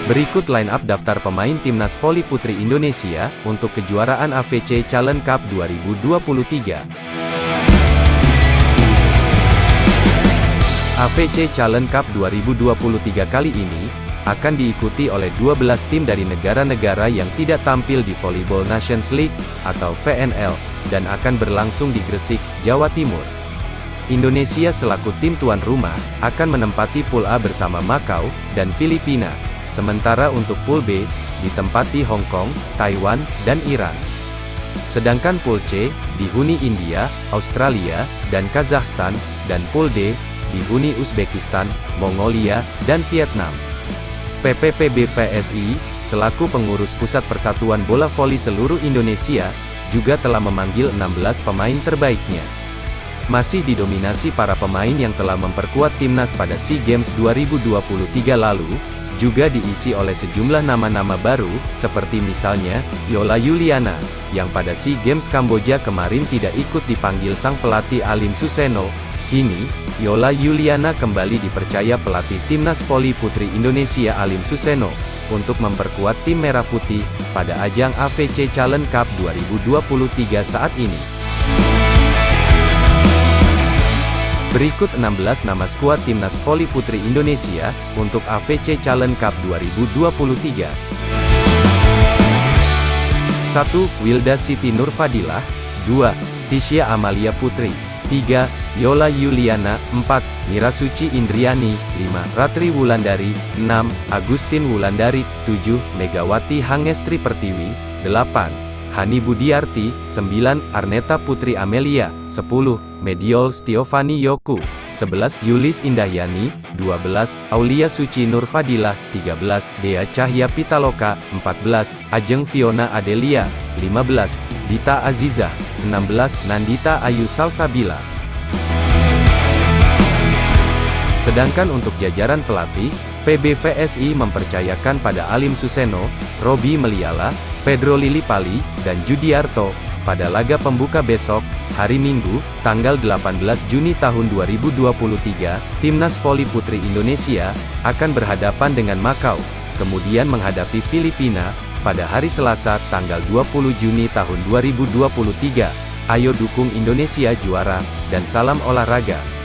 Berikut line-up daftar pemain Timnas Voli Putri Indonesia, untuk kejuaraan AFC Challenge Cup 2023. AFC Challenge Cup 2023 kali ini, akan diikuti oleh 12 tim dari negara-negara yang tidak tampil di Volleyball Nations League, atau VNL, dan akan berlangsung di Gresik, Jawa Timur. Indonesia selaku tim tuan rumah, akan menempati Pool A bersama Makau, dan Filipina. Sementara untuk Pool B, ditempati Hong Kong, Taiwan, dan Iran. Sedangkan Pool C, dihuni India, Australia, dan Kazakhstan, dan Pool D, dihuni Uzbekistan, Mongolia, dan Vietnam. PPPB-VSI, selaku pengurus Pusat Persatuan Bola Voli seluruh Indonesia, juga telah memanggil 16 pemain terbaiknya. Masih didominasi para pemain yang telah memperkuat timnas pada SEA Games 2023 lalu, juga diisi oleh sejumlah nama-nama baru, seperti misalnya, Yola Yuliana, yang pada SEA Games Kamboja kemarin tidak ikut dipanggil sang pelatih Alim Suseno. Kini, Yola Yuliana kembali dipercaya pelatih Timnas Voli Putri Indonesia Alim Suseno, untuk memperkuat tim Merah Putih, pada ajang AFC Challenge Cup 2023 saat ini. Berikut 16 nama skuad Timnas Voli Putri Indonesia, untuk AFC Challenge Cup 2023. 1. Wilda Siti Nurfadilah. 2. Tisha Amalia Putri. 3. Yola Yuliana. 4. Mira Suci Indriani. 5. Ratri Wulandari. 6. Agustin Wulandari. 7. Megawati Hangestri Pertiwi. 8. Hani Budiarti. 9. Arneta Putri Amelia. 10. Mediol Stiovani Yoku. 11. Yulis Indahyani. 12. Aulia Suci Nurfadilah. 13. Dea Cahya Pitaloka. 14. Ajeng Fiona Adelia. 15. Dita Azizah. 16. Nandita Ayu Salsabila. Sedangkan untuk jajaran pelatih, PBVSI mempercayakan pada Alim Suseno, Robi Meliala, Pedro Lilipali, dan Judiarto. Pada laga pembuka besok, hari Minggu, tanggal 18 Juni tahun 2023, Timnas Voli Putri Indonesia akan berhadapan dengan Makau, kemudian menghadapi Filipina pada hari Selasa, tanggal 20 Juni tahun 2023. Ayo dukung Indonesia juara, dan salam olahraga.